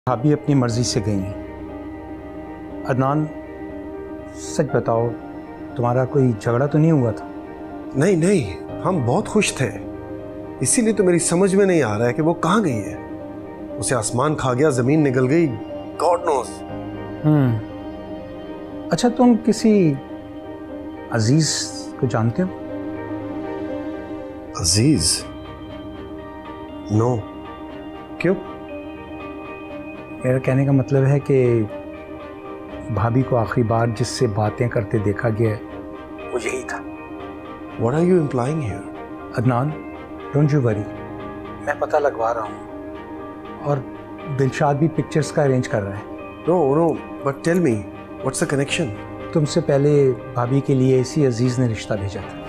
भाभी अपनी मर्जी से गई हैं। अदनान, सच बताओ, तुम्हारा कोई झगड़ा तो नहीं हुआ था? नहीं नहीं, हम बहुत खुश थे, इसीलिए तो मेरी समझ में नहीं आ रहा है कि वो कहाँ गई है। उसे आसमान खा गया, जमीन निगल गई, गॉड नोस। अच्छा, तुम किसी अजीज को जानते हो? अजीज? नो, क्यों? मेरा कहने का मतलब है कि भाभी को आखिरी बार जिससे बातें करते देखा गया वो यही था। What are you implying here? Adnan, don't you worry, मैं पता लगवा रहा हूँ और दिलशाद भी पिक्चर्स का अरेंज कर रहा है। No, but tell me, what's the connection? तुमसे पहले भाभी के लिए इसी अजीज ने रिश्ता भेजा था।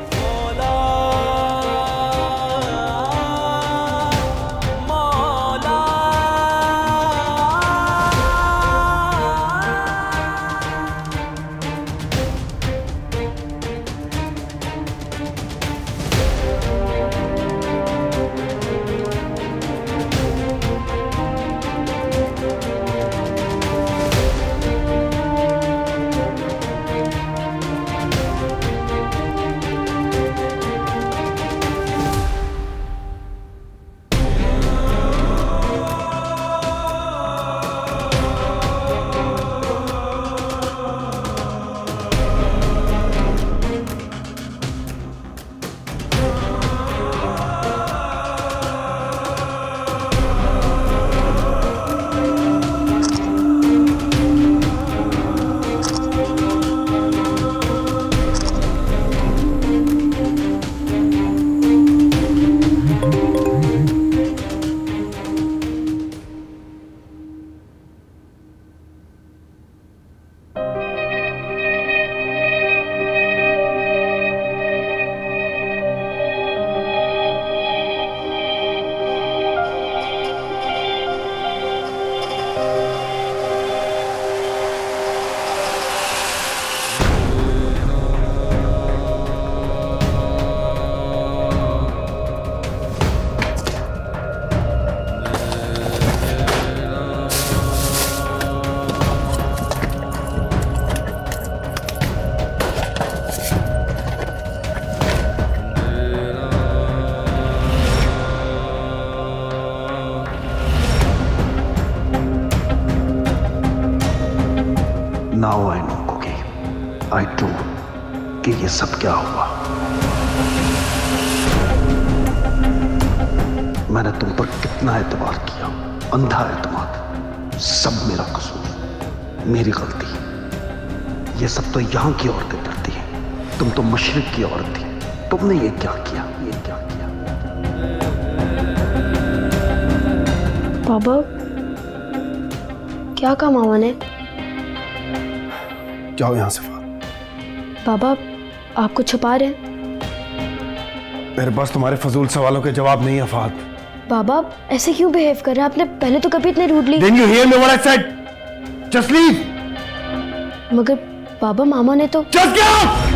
Now I know, Cookie. I do कि ये सब क्या हुआ। मैंने तुम पर कितना एतबार किया, अंधा एतमाद, सब मेरा कसूर, मेरी गलती। ये सब तो यहाँ की औरतें करती हैं, तुम तो मशरिक की औरत थी, तुमने ये क्या किया, ये क्या किया? बाबा, क्या कहा मामा ने? जाओ यहाँ से। बाबा, आप कुछ छुपा रहे हैं? मेरे पास तुम्हारे फजूल सवालों के जवाब नहीं है फात। बाबा, ऐसे क्यों बिहेव कर रहे हैं? आपने पहले तो कभी इतने rudely. Didn't you hear me what I said? Just leave. मगर बाबा, मामा ने तो। Just get out!